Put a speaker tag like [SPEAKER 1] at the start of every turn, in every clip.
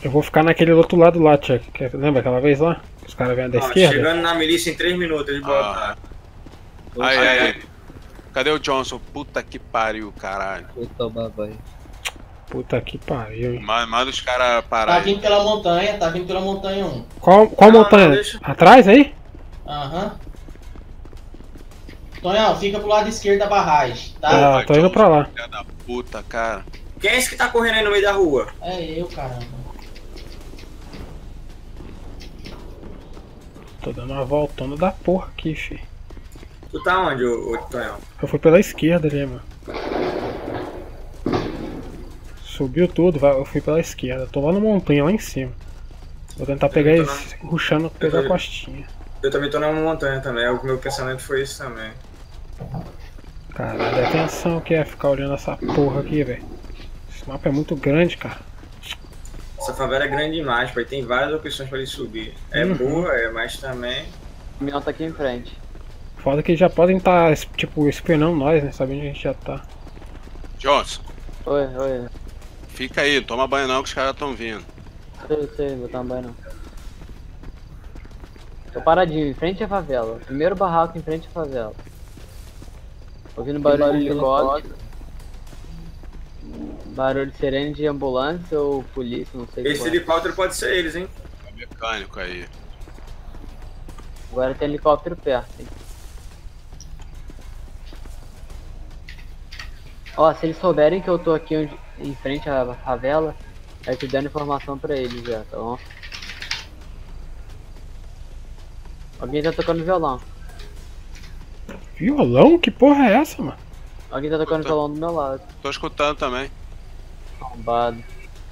[SPEAKER 1] Eu vou ficar naquele outro lado lá, Chuck. Lembra aquela vez lá? Os caras vêm da esquerda?
[SPEAKER 2] Chegando na milícia em 3 minutos, eles botam.
[SPEAKER 3] Aí. Cadê o Johnson? Puta que pariu, caralho.
[SPEAKER 4] Vou tomar banho.
[SPEAKER 1] Puta que pariu, hein?
[SPEAKER 3] Manda os caras parar.
[SPEAKER 5] Tá vindo pela montanha um.
[SPEAKER 1] Qual montanha?
[SPEAKER 2] deixa.
[SPEAKER 1] Atrás aí?
[SPEAKER 5] Aham. Tonhão, fica pro lado esquerdo da barragem, tá?
[SPEAKER 1] Ah, tô indo pra lá.
[SPEAKER 3] Filha da puta, cara.
[SPEAKER 2] Quem é esse que tá correndo aí no meio da rua?
[SPEAKER 5] É eu, caramba.
[SPEAKER 1] Tô dando uma voltona da porra aqui, fi.
[SPEAKER 2] Tu tá onde, ô Tonhão?
[SPEAKER 1] Eu fui pela esquerda ali, mano. Subiu tudo, eu fui pela esquerda. Tô lá na montanha, lá em cima. Vou tentar pegar eles, rushando, pegar a costinha.
[SPEAKER 2] Eu também tô na montanha também, o meu pensamento foi isso também.
[SPEAKER 1] Caralho, atenção que é ficar olhando essa porra aqui, velho. Esse mapa é muito grande, cara.
[SPEAKER 2] Essa favela é grande demais, pai. Tem várias opções pra ele subir. É boa, mas também.
[SPEAKER 6] O caminhão tá aqui em frente.
[SPEAKER 1] Foda que já podem estar, tipo, espionando nós, né? Sabendo onde a gente já tá.
[SPEAKER 3] Johnson,
[SPEAKER 6] Oi.
[SPEAKER 3] fica aí, não toma banho não que os caras tão vindo.
[SPEAKER 6] Sei, vou tomar banho não. Tô paradinho, em frente à favela. Primeiro barraco em frente à favela. Ouvindo barulho de helicóptero. Barulho de sirene de ambulância ou polícia, não sei o que.
[SPEAKER 2] Esse helicóptero pode ser eles, hein?
[SPEAKER 3] É mecânico aí.
[SPEAKER 6] Agora tem helicóptero perto, hein. Ó, se eles souberem que eu tô aqui em frente à favela, é te dando informação pra eles já, tá bom? Alguém tá tocando violão.
[SPEAKER 1] Violão? Que porra é essa, mano?
[SPEAKER 6] Alguém tá tocando violão do meu lado.
[SPEAKER 3] Tô escutando também.
[SPEAKER 6] Arrombado.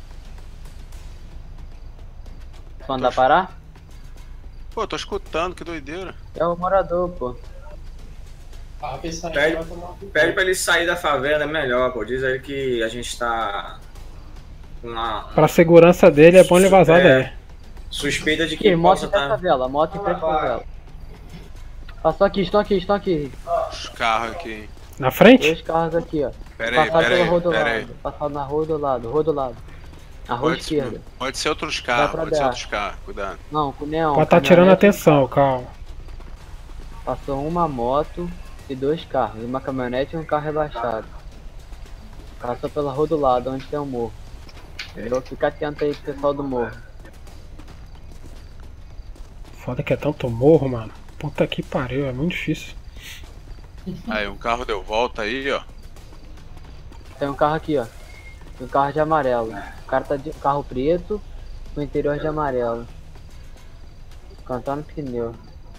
[SPEAKER 6] Vão andar parar?
[SPEAKER 3] Pô, tô escutando, que doideira.
[SPEAKER 6] É o morador, pô.
[SPEAKER 5] Ah, pensar
[SPEAKER 2] Pede-
[SPEAKER 5] vai tomar
[SPEAKER 2] Pede pra ele sair da favela, é melhor, pô. Diz aí que a gente tá com uma
[SPEAKER 1] Pra segurança dele é bom ele vazar daí.
[SPEAKER 2] suspeita de
[SPEAKER 6] Aqui,
[SPEAKER 2] que
[SPEAKER 6] moto
[SPEAKER 2] possa
[SPEAKER 6] em frente à
[SPEAKER 2] estar.
[SPEAKER 6] favela, moto em frente à favela. Passou aqui, estão aqui.
[SPEAKER 3] Os carros aqui.
[SPEAKER 1] Na frente?
[SPEAKER 6] Dois carros aqui, ó.
[SPEAKER 3] Pera aí,
[SPEAKER 6] Passaram pela rua do
[SPEAKER 3] pera aí.
[SPEAKER 6] lado. Passaram na rua do lado. Na rua esquerda.
[SPEAKER 3] Pode ser outros
[SPEAKER 6] Vai
[SPEAKER 3] carros,
[SPEAKER 6] pra
[SPEAKER 3] pode ser
[SPEAKER 6] BA.
[SPEAKER 3] outros carros, cuidado.
[SPEAKER 6] Não, com neon.
[SPEAKER 1] Pode tá tirando atenção, calma.
[SPEAKER 6] Passou uma moto e dois carros. Uma caminhonete e um carro rebaixado. Passou pela rua do lado, onde tem o morro. Entendeu? Fica atento aí pro pessoal do morro.
[SPEAKER 1] Foda que é tanto morro, mano. Puta que pariu, é muito difícil.
[SPEAKER 3] Aí, um carro deu volta aí, ó.
[SPEAKER 6] Tem um carro aqui, ó. Tem um carro de amarelo. O cara tá de carro preto com interior de amarelo. Cantando pneu.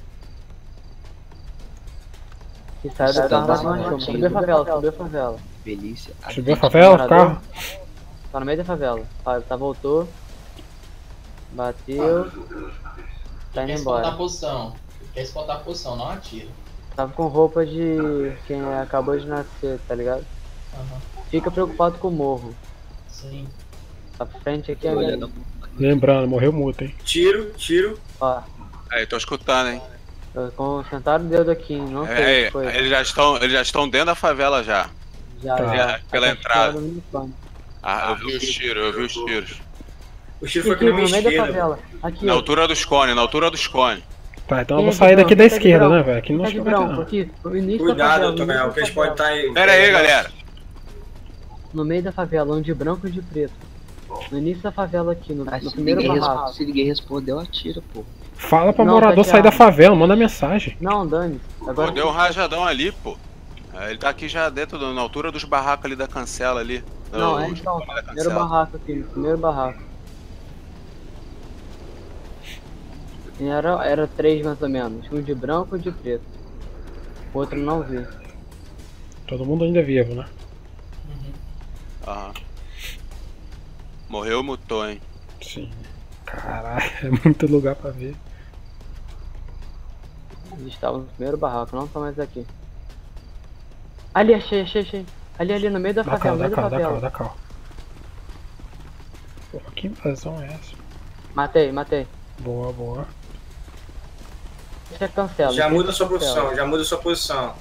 [SPEAKER 6] E saiu do carro lá no chão. Subiu a favela.
[SPEAKER 4] Delícia.
[SPEAKER 1] Subiu a favela, o carro?
[SPEAKER 6] Tá no meio da favela. Voltou. Bateu. Tá indo
[SPEAKER 5] Quer espantar a
[SPEAKER 6] embora.
[SPEAKER 5] posição. Quer espantar a posição, não atira.
[SPEAKER 6] Tava com roupa de quem acabou de nascer, tá ligado?
[SPEAKER 5] Aham.
[SPEAKER 6] Fica preocupado com o morro.
[SPEAKER 5] Sim.
[SPEAKER 6] Tá pra frente aqui,
[SPEAKER 4] Olha,
[SPEAKER 6] amigo.
[SPEAKER 1] Lembrando, morreu multa, hein?
[SPEAKER 2] Tiro.
[SPEAKER 6] Ó,
[SPEAKER 3] Aí, tô escutando, hein.
[SPEAKER 6] sentaram o dedo aqui, não sei o
[SPEAKER 3] É,
[SPEAKER 6] que foi.
[SPEAKER 3] eles já estão dentro da favela já.
[SPEAKER 6] Já,
[SPEAKER 1] Tá.
[SPEAKER 6] já.
[SPEAKER 3] Pela
[SPEAKER 6] Tá
[SPEAKER 3] entrada.
[SPEAKER 6] tirando o microfone.
[SPEAKER 3] Ah, eu vi os tiros.
[SPEAKER 2] O tiro foi
[SPEAKER 6] Aqui,
[SPEAKER 2] aqui na minha
[SPEAKER 6] no meio da
[SPEAKER 2] esquerda.
[SPEAKER 6] favela. Aqui,
[SPEAKER 3] Na
[SPEAKER 6] ó.
[SPEAKER 3] altura dos cones.
[SPEAKER 1] Tá, então eu
[SPEAKER 6] Quem
[SPEAKER 1] vou
[SPEAKER 6] é
[SPEAKER 1] sair
[SPEAKER 6] de
[SPEAKER 1] daqui
[SPEAKER 6] branco?
[SPEAKER 1] da
[SPEAKER 6] Quem tá de
[SPEAKER 1] esquerda,
[SPEAKER 6] branco?
[SPEAKER 1] né, velho? Aqui não
[SPEAKER 6] Tá de
[SPEAKER 1] vai ter
[SPEAKER 6] branco,
[SPEAKER 1] não.
[SPEAKER 6] aqui. No início da
[SPEAKER 2] Cuidado,
[SPEAKER 6] favela.
[SPEAKER 2] Tonhão,
[SPEAKER 6] no
[SPEAKER 2] que eles
[SPEAKER 6] início da
[SPEAKER 2] podem estar
[SPEAKER 6] favela.
[SPEAKER 2] aí.
[SPEAKER 3] Pera aí, galera.
[SPEAKER 6] No meio da favela, um de branco e um de preto. No início da favela aqui, no
[SPEAKER 4] Mas
[SPEAKER 6] primeiro barraco.
[SPEAKER 4] se ninguém respondeu, atira, pô.
[SPEAKER 1] Fala pra
[SPEAKER 6] Não,
[SPEAKER 1] morador
[SPEAKER 6] tá
[SPEAKER 1] sair da
[SPEAKER 6] tirado.
[SPEAKER 1] favela, manda mensagem.
[SPEAKER 6] Não, Dani. Agora
[SPEAKER 3] Pô, deu um rajadão ali, pô. Ele tá aqui já dentro, na altura dos barracos ali da cancela ali.
[SPEAKER 6] Não,
[SPEAKER 3] Os
[SPEAKER 6] é então.
[SPEAKER 3] cones da
[SPEAKER 6] Primeiro
[SPEAKER 3] cancela.
[SPEAKER 6] barraco aqui, no primeiro barraco. E era três mais ou menos. Um de branco e um de preto. O outro não vi.
[SPEAKER 1] Todo mundo ainda vivo, né?
[SPEAKER 3] Aham. Morreu, mutou, hein.
[SPEAKER 1] Sim. Caralho, é muito lugar pra ver.
[SPEAKER 6] Eles estavam no primeiro barraco, não estão mais aqui. Ali, achei. Ali, no meio da
[SPEAKER 1] Dá
[SPEAKER 6] favela, no
[SPEAKER 1] calma,
[SPEAKER 6] meio da favela.
[SPEAKER 1] dá calma. Porra, que invasão é essa?
[SPEAKER 6] Matei.
[SPEAKER 1] Boa.
[SPEAKER 6] Isso é cancela.
[SPEAKER 2] Já
[SPEAKER 6] isso
[SPEAKER 2] muda
[SPEAKER 6] é
[SPEAKER 2] a sua
[SPEAKER 6] cancela.
[SPEAKER 2] posição.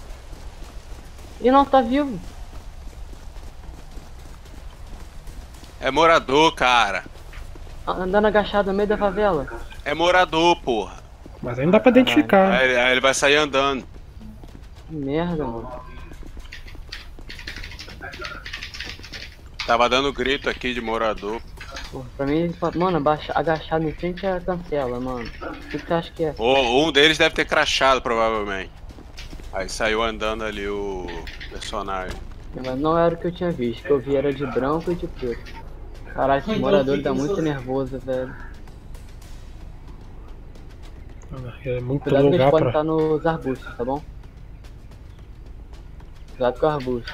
[SPEAKER 6] E não tá vivo.
[SPEAKER 3] É morador, cara.
[SPEAKER 6] Andando agachado no meio da favela.
[SPEAKER 3] É morador, porra.
[SPEAKER 1] Mas aí não dá pra identificar.
[SPEAKER 3] Aí ele vai sair andando.
[SPEAKER 6] Que merda, mano.
[SPEAKER 3] Tava dando grito aqui de morador.
[SPEAKER 6] Porra, pra mim, mano, agachado em frente à cancela, mano. O que você acha que é?
[SPEAKER 3] Um deles deve ter crachado, provavelmente. Aí saiu andando ali o personagem.
[SPEAKER 6] Mas não era o que eu tinha visto. O que eu vi era de branco e de preto. Caralho, esse
[SPEAKER 5] Então
[SPEAKER 6] morador
[SPEAKER 5] fica
[SPEAKER 6] tá
[SPEAKER 5] no
[SPEAKER 6] muito
[SPEAKER 5] seu-
[SPEAKER 6] nervoso, velho.
[SPEAKER 1] É muito
[SPEAKER 6] Cuidado que eles
[SPEAKER 1] lugar
[SPEAKER 6] podem
[SPEAKER 1] pra...
[SPEAKER 6] estar nos arbustos, tá bom? Cuidado com o arbusto.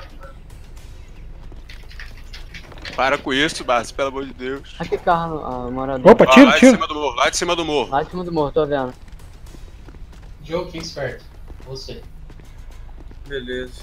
[SPEAKER 3] Para com isso, Barça, pelo amor de Deus.
[SPEAKER 6] Aqui carro, morador.
[SPEAKER 1] Opa,
[SPEAKER 3] Ó,
[SPEAKER 1] tiro,
[SPEAKER 3] lá de
[SPEAKER 1] tiro!
[SPEAKER 3] cima do morro, lá de cima do morro.
[SPEAKER 6] Lá de cima do morro, tô vendo.
[SPEAKER 5] Diogo, fica esperto. Você.
[SPEAKER 2] Beleza.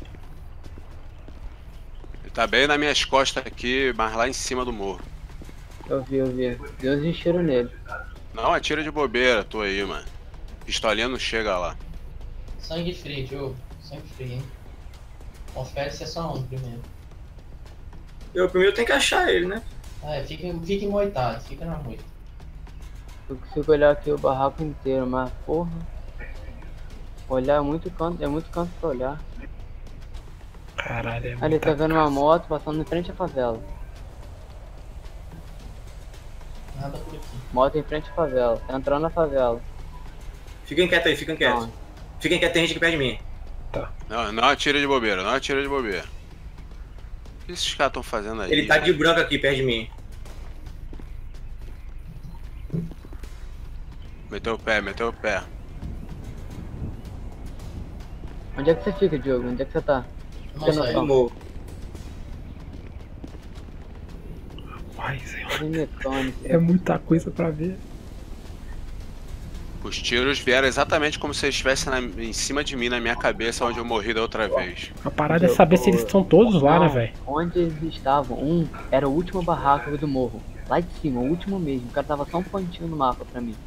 [SPEAKER 3] Ele tá bem nas minhas costas aqui, mas lá em cima do morro.
[SPEAKER 6] Eu vi. Deu uns encheram nele.
[SPEAKER 3] Não, atira de bobeira, tô aí, mano. Pistolinha não chega lá.
[SPEAKER 5] Sangue frio, Diogo. Sangue frio, hein? Confere se é só um primeiro.
[SPEAKER 2] Eu primeiro tenho que achar ele, né?
[SPEAKER 5] Fica moitado, fica na moita.
[SPEAKER 6] Eu consigo olhar aqui o barraco inteiro, mas porra. Olhar é muito canto pra olhar.
[SPEAKER 1] Caralho, é
[SPEAKER 6] Ali,
[SPEAKER 1] muita
[SPEAKER 6] tá vendo uma
[SPEAKER 1] casa.
[SPEAKER 6] moto passando em frente à favela.
[SPEAKER 5] Nada por aqui.
[SPEAKER 6] Moto em frente à favela. Tá entrando na favela.
[SPEAKER 2] Fiquem quietos aí, fiquem quietos.
[SPEAKER 6] Não,
[SPEAKER 2] Fiquem quietos, tem gente aqui perto de mim.
[SPEAKER 3] Não atira de bobeira, não atira de bobeira. O que esses caras estão fazendo aí?
[SPEAKER 2] Ele tá de branco aqui perto de mim.
[SPEAKER 3] Meteu o pé, meteu o pé.
[SPEAKER 6] onde é que você fica, Diogo? Onde é que você tá?
[SPEAKER 5] Não
[SPEAKER 6] Tem
[SPEAKER 5] sai.
[SPEAKER 6] noção?
[SPEAKER 2] No morro.
[SPEAKER 1] Rapaz,
[SPEAKER 6] Tem mecânico.
[SPEAKER 1] é muita coisa pra ver.
[SPEAKER 3] Os tiros vieram exatamente como se eles estivessem em cima de mim, na minha cabeça, onde eu morri da outra vez.
[SPEAKER 1] A parada é saber se eles estão todos lá, né,
[SPEAKER 6] Não,
[SPEAKER 1] velho?
[SPEAKER 6] onde eles estavam? Um era o último barraco do morro. Lá de cima, o último mesmo. O cara tava só um pontinho no mapa pra mim.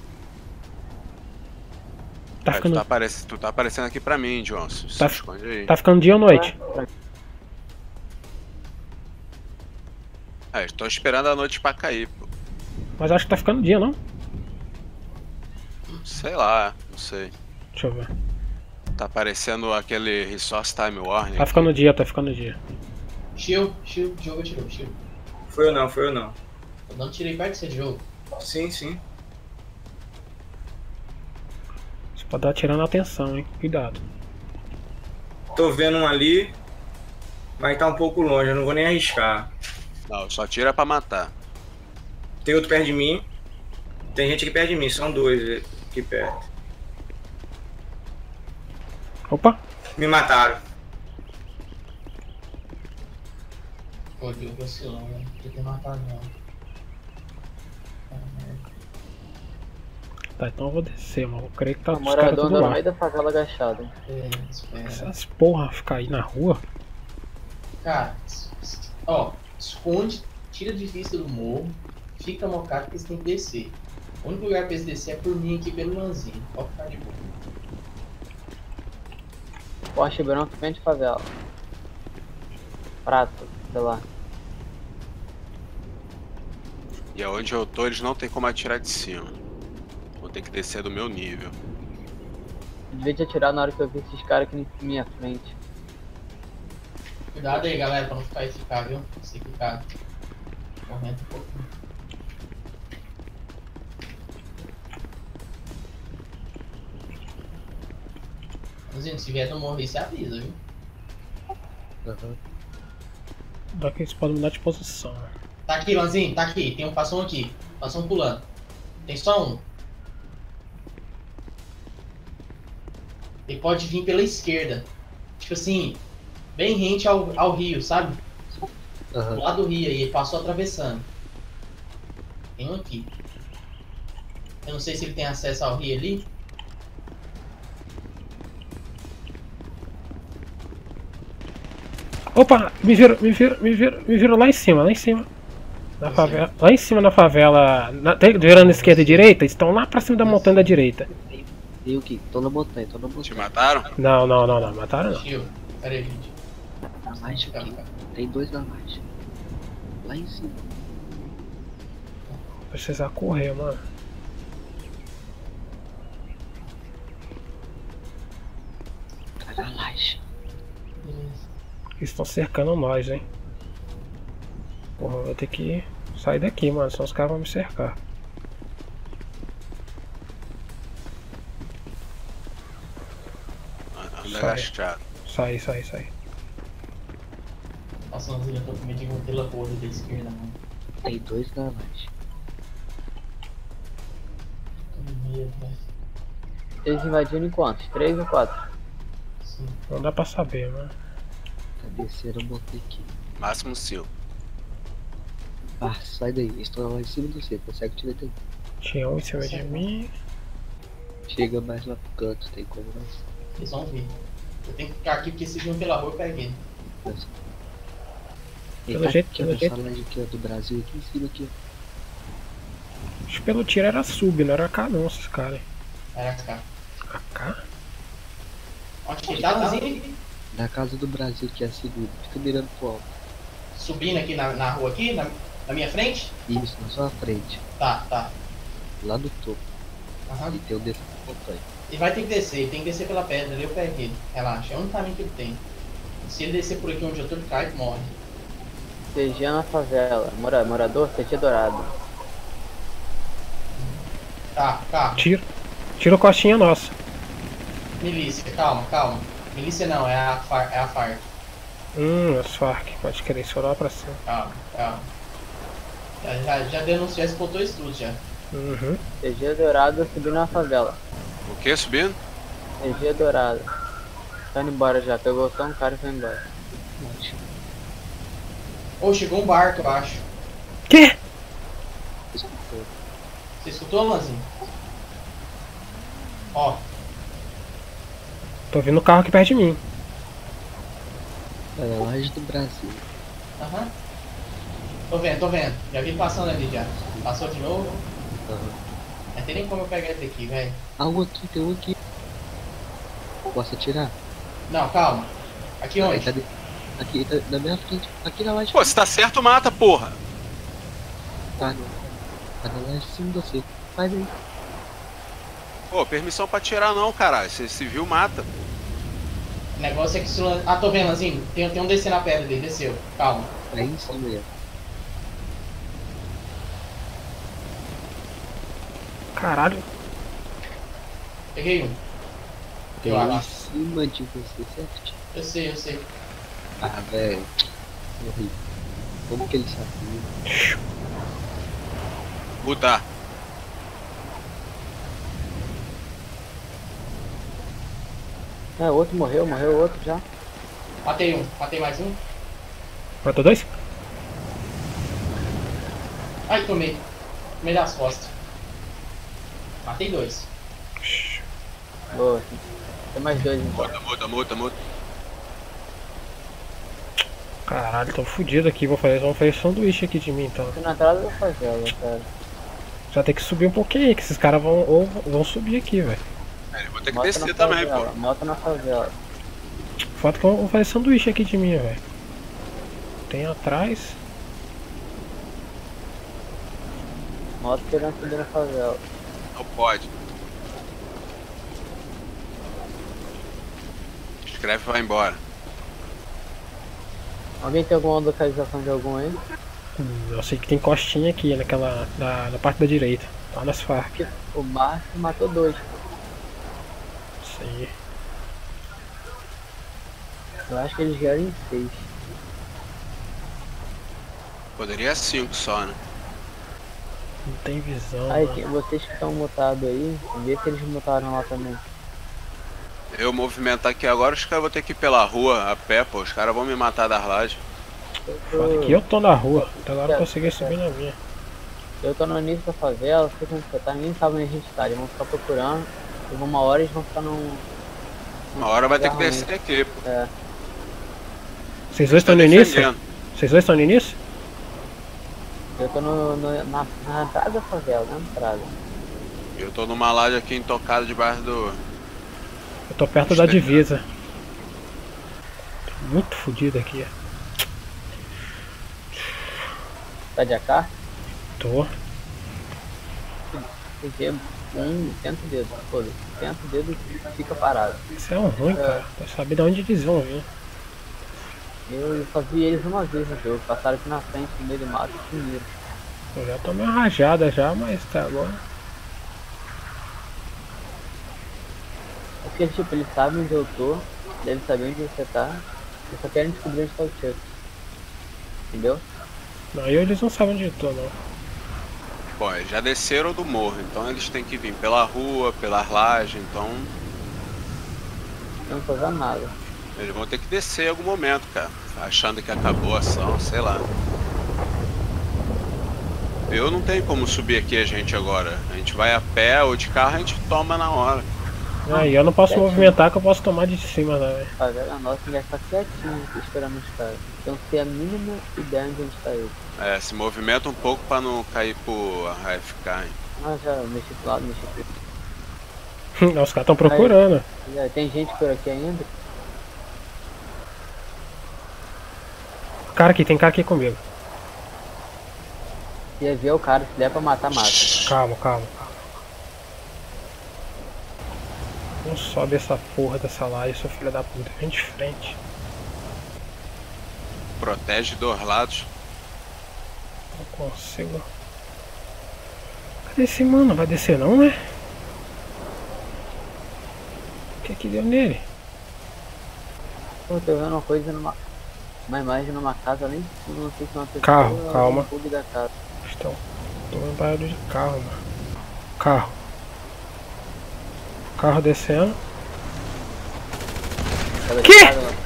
[SPEAKER 1] Tá
[SPEAKER 3] Aí,
[SPEAKER 1] ficando,
[SPEAKER 3] tu tá aparecendo aqui pra mim, Johnson. Se
[SPEAKER 1] Tá-
[SPEAKER 3] esconde aí.
[SPEAKER 1] tá ficando dia ou noite?
[SPEAKER 3] Tô esperando a noite pra cair, pô.
[SPEAKER 1] Mas acho que tá ficando dia, não?
[SPEAKER 3] Sei lá, não sei.
[SPEAKER 1] Deixa eu ver.
[SPEAKER 3] Tá aparecendo aquele Resource Time Warning.
[SPEAKER 1] Tá ficando dia, tá ficando dia.
[SPEAKER 5] Shield, Diogo atirou, shield.
[SPEAKER 2] Foi eu não, foi eu não.
[SPEAKER 5] Eu não tirei perto de você, Diogo.
[SPEAKER 2] Sim, sim.
[SPEAKER 1] Você pode dar tirando a atenção, hein? Cuidado.
[SPEAKER 2] Tô vendo um ali, mas tá um pouco longe, eu não vou nem arriscar.
[SPEAKER 3] Não, só tira pra matar.
[SPEAKER 2] Tem outro perto de mim. Tem gente aqui perto de mim, são dois aqui perto.
[SPEAKER 1] Opa!
[SPEAKER 2] Me mataram.
[SPEAKER 5] Pô, Diogo vacilão, né? Podia ter matado não.
[SPEAKER 1] Tá, então eu vou descer, mano. Eu creio que tá
[SPEAKER 6] O
[SPEAKER 1] os caras
[SPEAKER 6] morador
[SPEAKER 1] tudo
[SPEAKER 6] anda no
[SPEAKER 1] lá.
[SPEAKER 6] meio da favela agachado.
[SPEAKER 5] Espera.
[SPEAKER 1] Essas porra ficar aí na rua.
[SPEAKER 5] Cara, ó, esconde, tira de vista do morro, fica mocado porque você tem que descer. O único lugar pra eles descer é por mim aqui pelo Lanzinho. Pode ficar de boa.
[SPEAKER 6] Poste branco em frente à favela. Prato, sei lá.
[SPEAKER 3] E aonde eu tô, eles não tem como atirar de cima. Vou ter que descer do meu nível.
[SPEAKER 6] Eu devia te atirar na hora que eu vi esses caras aqui na minha frente.
[SPEAKER 5] Cuidado aí, galera, pra não ficar e ficar, viu? Se ficar correndo um pouquinho. Lanzinho, se vier do morro aí, você avisa, viu?
[SPEAKER 1] Daqui eles podem mudar de posição.
[SPEAKER 5] Tá aqui, Lanzinho, tá aqui. Tem um passão aqui. Passam pulando. Tem só um. Ele pode vir pela esquerda. Tipo assim, bem rente ao rio, sabe? Do lado do rio aí, ele passou atravessando. Tem um aqui. Eu não sei se ele tem acesso ao rio ali.
[SPEAKER 1] Opa! Me viram lá em cima, lá em cima. Na favela, lá em cima na favela, virando esquerda e direita, eles estão lá pra cima da montanha da direita.
[SPEAKER 4] Eu que tô na montanha,
[SPEAKER 3] Te
[SPEAKER 4] montanha.
[SPEAKER 3] mataram?
[SPEAKER 1] Não, mataram não.
[SPEAKER 5] Tio, pera aí, gente.
[SPEAKER 4] Na marcha aqui. Tem dois na marcha. Lá em cima.
[SPEAKER 1] Precisar correr, mano.
[SPEAKER 4] Cai na laje.
[SPEAKER 5] Beleza.
[SPEAKER 1] Eles estão cercando nós, hein. Porra, eu vou ter que sair daqui, mano, senão os caras vão me cercar.
[SPEAKER 3] Anda
[SPEAKER 1] Sai.
[SPEAKER 3] agachado.
[SPEAKER 1] Sai.
[SPEAKER 5] Nossa, mas eu tô com medo de um pela porra da esquerda, mano.
[SPEAKER 4] Tem 2 na laje.
[SPEAKER 5] Tô com medo, velho.
[SPEAKER 6] Eles invadiram em quantos? 3 ou 4?
[SPEAKER 5] Sim.
[SPEAKER 1] Não dá pra saber, mano.
[SPEAKER 4] Cabeceira eu botei aqui.
[SPEAKER 3] Máximo seu.
[SPEAKER 4] Ah, sai daí. Estou lá em cima de você. Consegue tirar daí.
[SPEAKER 1] Tinha um em cima de mim.
[SPEAKER 4] Chega mais lá pro canto. Tem como mais.
[SPEAKER 5] Eles vão vir. Eu tenho que ficar aqui porque se vir pela rua eu pego ele.
[SPEAKER 1] Pelo
[SPEAKER 4] Tá
[SPEAKER 1] jeito,
[SPEAKER 4] aqui,
[SPEAKER 1] pelo
[SPEAKER 4] ó,
[SPEAKER 1] jeito.
[SPEAKER 4] essa laje aqui, ó, do Brasil, aqui em cima, aqui,
[SPEAKER 1] Acho que pelo tiro era sub, não era K não, esses caras.
[SPEAKER 5] Era cá.
[SPEAKER 1] AK?
[SPEAKER 5] Onde que ele tá, Lanzinho?
[SPEAKER 4] ó. Na casa do Brasil, que é a segunda. Fica mirando pro alto.
[SPEAKER 5] Subindo aqui na rua aqui, na minha frente?
[SPEAKER 4] Isso, na sua frente.
[SPEAKER 5] Tá.
[SPEAKER 4] Lá do topo.
[SPEAKER 5] Aham.
[SPEAKER 4] E tem o desse montanha.
[SPEAKER 5] Ele vai ter que descer, ele tem que descer pela pedra, ali eu pego ele. Relaxa, é o único caminho que ele tem. Se ele descer por aqui onde eu tô, ele cai e morre.
[SPEAKER 6] CG na favela. Morador, CG dourado.
[SPEAKER 5] Tá.
[SPEAKER 1] Tiro costinha nossa.
[SPEAKER 5] Milícia, calma. Milícia não, é a FARC.
[SPEAKER 1] As Farc, pode querer chorar pra cima.
[SPEAKER 5] Calma. Já denunciou, já explotou isso tudo já.
[SPEAKER 1] Uhum.
[SPEAKER 6] CG dourado subindo na favela.
[SPEAKER 3] O que subindo?
[SPEAKER 6] CG dourado. Tá indo embora já. Pegou só um cara e foi embora.
[SPEAKER 5] Ô, chegou um barco, eu acho.
[SPEAKER 1] Que?
[SPEAKER 4] Escutou.
[SPEAKER 5] Você escutou, Lanzinho? Ó,
[SPEAKER 1] Tô vendo o carro aqui perto de mim.
[SPEAKER 4] É a laje do Brasil.
[SPEAKER 5] aham. Tô vendo. Já vi ele passando ali já. Passou de novo.
[SPEAKER 4] Aham.
[SPEAKER 5] Não tem nem como eu pegar ele daqui, velho.
[SPEAKER 4] Ah, o outro, tem um aqui. Posso atirar?
[SPEAKER 5] Não, calma. Aqui
[SPEAKER 4] Aí
[SPEAKER 5] onde?
[SPEAKER 4] tá aqui, tá na minha frente. Aqui na laje.
[SPEAKER 3] Pô, se tá certo, mata, porra.
[SPEAKER 4] Tá na laje em cima de você. Faz aí.
[SPEAKER 3] Pô, permissão pra atirar não, caralho. Se civil mata.
[SPEAKER 5] O negócio é que se o Ah, tô vendo, Lanzinho. Tem um descer na pedra ali, desceu. Calma.
[SPEAKER 4] Aí em cima aí, ó.
[SPEAKER 1] Caralho.
[SPEAKER 5] Peguei um.
[SPEAKER 4] Tem
[SPEAKER 5] Eu
[SPEAKER 4] um em
[SPEAKER 5] acho.
[SPEAKER 4] cima de você, certo?
[SPEAKER 5] Eu sei.
[SPEAKER 4] Ah, velho. Horrível. Como que ele sabia?
[SPEAKER 3] Mudar.
[SPEAKER 6] É, outro morreu outro já.
[SPEAKER 5] Matei mais um.
[SPEAKER 1] Matou 2?
[SPEAKER 5] Ai, tomei. Tomei das costas. Matei 2.
[SPEAKER 6] Boa. Tem mais 2 então.
[SPEAKER 3] Muda.
[SPEAKER 1] Caralho, tô fudido aqui. Vão fazer sanduíche aqui de mim então.
[SPEAKER 6] Tô na entrada da favela, cara.
[SPEAKER 1] Já tem que subir um pouquinho aí, que esses caras vão subir aqui, velho.
[SPEAKER 3] Eu vou ter que
[SPEAKER 6] Moto
[SPEAKER 3] descer
[SPEAKER 6] na
[SPEAKER 3] também,
[SPEAKER 6] favela,
[SPEAKER 3] pô.
[SPEAKER 6] Moto na favela.
[SPEAKER 1] Foto que vão fazer sanduíche aqui de mim, velho. Tem atrás.
[SPEAKER 6] Moto querendo subir na favela.
[SPEAKER 3] Não pode. Escreve e vai embora.
[SPEAKER 6] Alguém tem alguma localização de algum aí?
[SPEAKER 1] Eu sei que tem costinha aqui, na parte da direita. Tá nas Farc.
[SPEAKER 6] O Márcio matou 2.
[SPEAKER 1] Isso aí.
[SPEAKER 6] Eu acho que eles vieram em 6.
[SPEAKER 3] Poderia 5 só, né?
[SPEAKER 1] Não tem visão.
[SPEAKER 6] Aí,
[SPEAKER 1] mano.
[SPEAKER 6] vocês que estão mutados aí, vê se eles mutaram lá também.
[SPEAKER 3] Eu movimentar aqui agora, os caras vão ter que ir pela rua a pé, pô. Os caras vão me matar das lajes.
[SPEAKER 1] Foda que eu tô na rua. Até agora eu consegui subir na minha.
[SPEAKER 6] Eu tô no início da favela, sei como você tá, ninguém sabe onde a gente tá. Eles vão ficar procurando, e uma hora eles vão ficar num...
[SPEAKER 3] Uma hora vai ter que descer aqui, pô.
[SPEAKER 6] É,
[SPEAKER 1] Vocês dois
[SPEAKER 3] Tá
[SPEAKER 1] estão no início?
[SPEAKER 3] defendendo.
[SPEAKER 1] Vocês dois estão no início?
[SPEAKER 6] eu tô na entrada da favela, na entrada.
[SPEAKER 3] Eu tô numa laje aqui intocada debaixo do...
[SPEAKER 1] Eu tô perto da divisa. Tô muito fodido aqui.
[SPEAKER 6] Tá de AK?
[SPEAKER 1] Tô.
[SPEAKER 6] RPG tenta o dedo, foda-se. Tenta o dedo e fica parado.
[SPEAKER 1] Isso é um ruim, cara. Pra saber de onde eles vão vir.
[SPEAKER 6] Eu só vi eles uma vez no jogo, passaram aqui na frente no meio do mato e sumiram.
[SPEAKER 1] Eu já tomei uma rajada já, mas tá agora.
[SPEAKER 6] Porque tipo, eles sabem onde eu tô, devem saber onde você tá, eles só querem descobrir onde tá o Chuck. Entendeu?
[SPEAKER 1] Não, eles não sabem onde eu tô, não.
[SPEAKER 3] Bom, eles já desceram do morro, então eles têm que vir pela rua, pela laje, então
[SPEAKER 6] Eu não tô vendo nada.
[SPEAKER 3] eles vão ter que descer em algum momento, cara. Achando que acabou a ação, sei lá. Eu não tenho como subir aqui a gente agora. A gente vai a pé ou de carro, a gente toma na hora.
[SPEAKER 1] Aí eu não posso movimentar, que eu posso tomar de cima, né, velho?
[SPEAKER 6] A velha nossa vai ficar quietinho aqui esperando os caras. Então tem a mínima ideia de onde tá ele.
[SPEAKER 3] É, se movimenta um pouco pra não cair pro AFK, hein?
[SPEAKER 6] Ah, já mexi pro lado, mexi pro
[SPEAKER 1] Os caras estão procurando.
[SPEAKER 6] Já tem gente por aqui ainda?
[SPEAKER 1] Cara aqui, tem cara aqui comigo.
[SPEAKER 6] Ia ver o cara, se der pra matar, mata.
[SPEAKER 1] Calma, calma, calma. Não sobe essa porra dessa laje, seu filho da puta. Vem de frente.
[SPEAKER 3] Protege dos lados.
[SPEAKER 1] Não consigo. Cadê esse mano? Vai descer não, né? O que que deu nele?
[SPEAKER 6] Pô, tô vendo uma coisa uma imagem numa casa ali em cima, não sei se é uma pessoa
[SPEAKER 1] Carro,
[SPEAKER 6] ou
[SPEAKER 1] calma.
[SPEAKER 6] um bug da casa.
[SPEAKER 1] Então, tô vendo barulho de carro, mano. Carro. Carro descendo.
[SPEAKER 6] Cada
[SPEAKER 1] Que?
[SPEAKER 6] casa lá.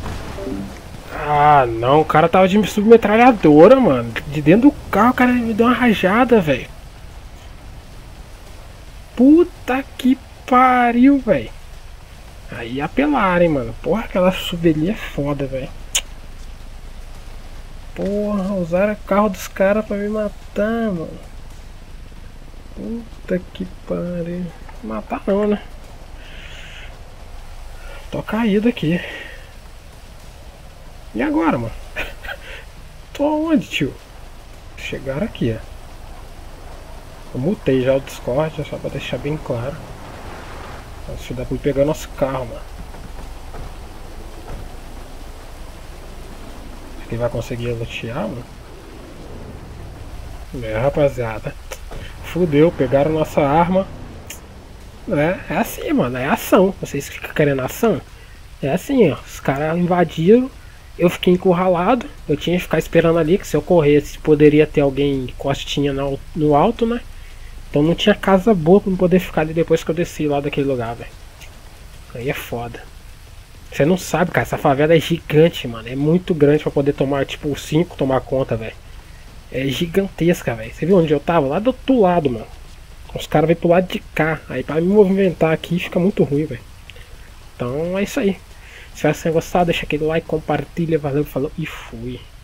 [SPEAKER 1] Ah, não. O cara tava de submetralhadora, mano. De dentro do carro, o cara me deu uma rajada, velho. Puta que pariu, velho. Aí apelaram, hein, mano. Porra, aquela sub ali é foda, velho. Porra, usaram o carro dos caras pra me matar, mano. Puta que pariu. Matar não, né? Tô caído aqui. E agora, mano? Tô onde, tio? Chegaram aqui, ó. Eu mutei já o Discord, só pra deixar bem claro. Se dá pra pegar nosso carro, mano. Acho que vai conseguir lutear, mano. É, rapaziada. Fudeu, pegaram nossa arma. É assim, mano, é ação. Vocês ficam querendo ação? É assim, ó. Os caras invadiram. Eu fiquei encurralado. Eu tinha que ficar esperando ali, que se eu corresse poderia ter alguém costinha no alto, né? Então não tinha casa boa pra poder ficar ali depois que eu desci lá daquele lugar, velho. Aí é foda. Você não sabe, cara, essa favela é gigante, mano. É muito grande pra poder tomar, tipo, 5 tomar conta, velho. É gigantesca, velho. Você viu onde eu tava? Lá do outro lado, mano. Os caras vêm pro lado de cá. Aí pra me movimentar aqui fica muito ruim, velho. Então é isso aí. Se vocês tenham gostado, deixa aquele like, compartilha, valeu, falou e fui.